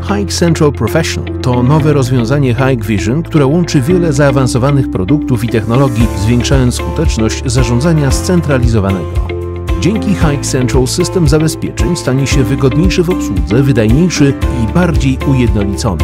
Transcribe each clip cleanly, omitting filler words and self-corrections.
Hike Central Professional to nowe rozwiązanie Hikvision, które łączy wiele zaawansowanych produktów i technologii, zwiększając skuteczność zarządzania scentralizowanego. Dzięki Hike Central system zabezpieczeń stanie się wygodniejszy w obsłudze, wydajniejszy i bardziej ujednolicony.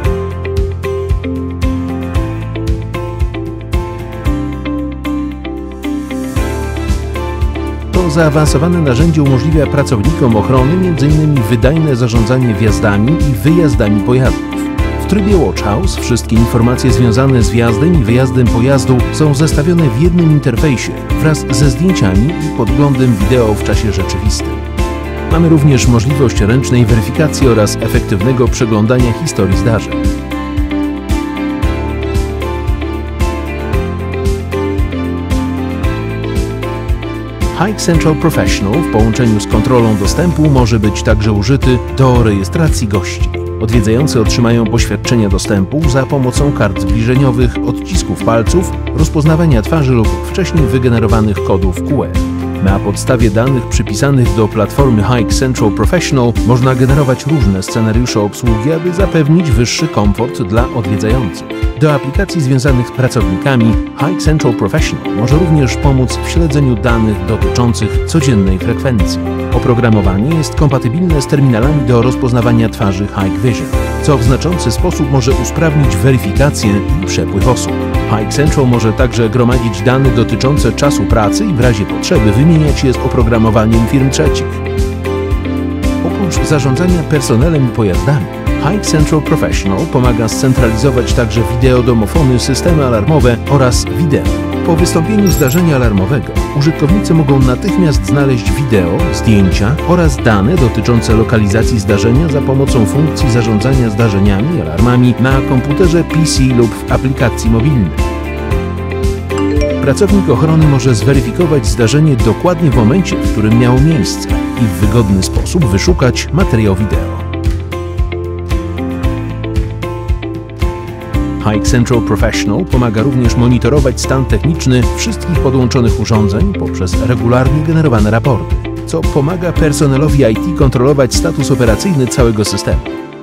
To zaawansowane narzędzie umożliwia pracownikom ochrony m.in. wydajne zarządzanie wjazdami i wyjazdami pojazdów. W trybie Watch House wszystkie informacje związane z wjazdem i wyjazdem pojazdu są zestawione w jednym interfejsie wraz ze zdjęciami i podglądem wideo w czasie rzeczywistym. Mamy również możliwość ręcznej weryfikacji oraz efektywnego przeglądania historii zdarzeń. Hike Central Professional w połączeniu z kontrolą dostępu może być także użyty do rejestracji gości. Odwiedzający otrzymają poświadczenia dostępu za pomocą kart zbliżeniowych, odcisków palców, rozpoznawania twarzy lub wcześniej wygenerowanych kodów QR. Na podstawie danych przypisanych do platformy Hike Central Professional można generować różne scenariusze obsługi, aby zapewnić wyższy komfort dla odwiedzających. Do aplikacji związanych z pracownikami Hike Central Professional może również pomóc w śledzeniu danych dotyczących codziennej frekwencji. Oprogramowanie jest kompatybilne z terminalami do rozpoznawania twarzy Hikvision, co w znaczący sposób może usprawnić weryfikację i przepływ osób. Hike Central może także gromadzić dane dotyczące czasu pracy i w razie potrzeby wymieniać je z oprogramowaniem firm trzecich. Oprócz zarządzania personelem i pojazdami, Hike Central Professional pomaga scentralizować także wideo domofony, systemy alarmowe oraz wideo. Po wystąpieniu zdarzenia alarmowego użytkownicy mogą natychmiast znaleźć wideo, zdjęcia oraz dane dotyczące lokalizacji zdarzenia za pomocą funkcji zarządzania zdarzeniami i alarmami na komputerze PC lub w aplikacji mobilnej. Pracownik ochrony może zweryfikować zdarzenie dokładnie w momencie, w którym miało miejsce i w wygodny sposób wyszukać materiał wideo. Hike Central Professional pomaga również monitorować stan techniczny wszystkich podłączonych urządzeń poprzez regularnie generowane raporty, co pomaga personelowi IT kontrolować status operacyjny całego systemu.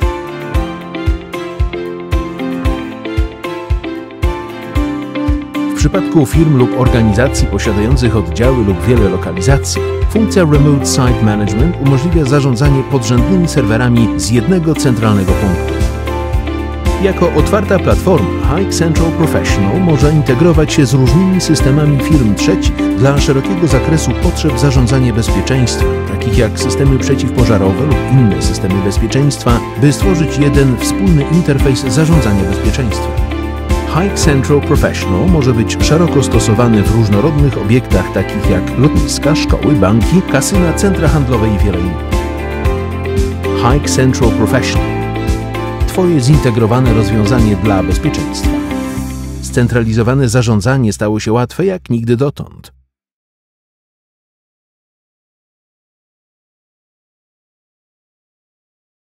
W przypadku firm lub organizacji posiadających oddziały lub wiele lokalizacji, funkcja Remote Site Management umożliwia zarządzanie podrzędnymi serwerami z jednego centralnego punktu. Jako otwarta platforma, Hike Central Professional może integrować się z różnymi systemami firm trzecich dla szerokiego zakresu potrzeb zarządzania bezpieczeństwem, takich jak systemy przeciwpożarowe lub inne systemy bezpieczeństwa, by stworzyć jeden wspólny interfejs zarządzania bezpieczeństwem. Hike Central Professional może być szeroko stosowany w różnorodnych obiektach takich jak lotniska, szkoły, banki, kasyna, centra handlowe i wiele innych. Hike Central Professional. Twoje zintegrowane rozwiązanie dla bezpieczeństwa. Scentralizowane zarządzanie stało się łatwe jak nigdy dotąd.